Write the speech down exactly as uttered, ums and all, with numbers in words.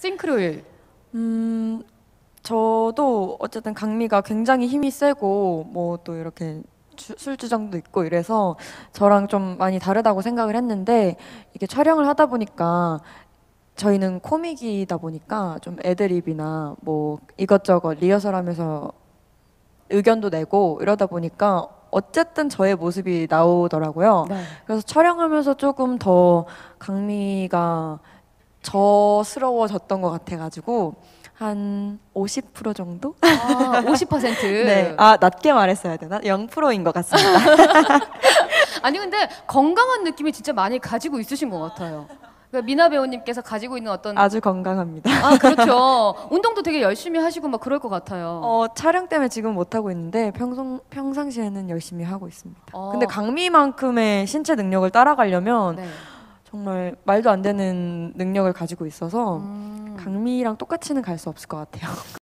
싱크로율. 음, 저도 어쨌든 강미가 굉장히 힘이 세고 뭐 또 이렇게 주- 술주정도 있고 이래서 저랑 좀 많이 다르다고 생각을 했는데 이게 촬영을 하다 보니까 저희는 코믹이다 보니까 좀 애드립이나 뭐 이것저것 리허설하면서 의견도 내고 이러다 보니까 어쨌든 저의 모습이 나오더라고요. 네. 그래서 촬영하면서 조금 더 강미가 저스러워졌던 것 같아가지고 한 오십 퍼센트 정도? 아, 오십 퍼센트. 네. 아, 낮게 말했어야 되나? 영 퍼센트인 것 같습니다. 아니 근데 건강한 느낌이 진짜 많이 가지고 있으신 것 같아요. 그러니까 미나 배우님께서 가지고 있는 어떤 아주 건강합니다. 아 그렇죠. 운동도 되게 열심히 하시고 막 그럴 것 같아요. 어, 촬영 때문에 지금 못하고 있는데 평소, 평상시에는 열심히 하고 있습니다. 어. 근데 강미만큼의 신체 능력을 따라가려면 네. 정말 말도 안 되는 능력을 가지고 있어서 음. 강미랑 똑같이는 갈 수 없을 것 같아요.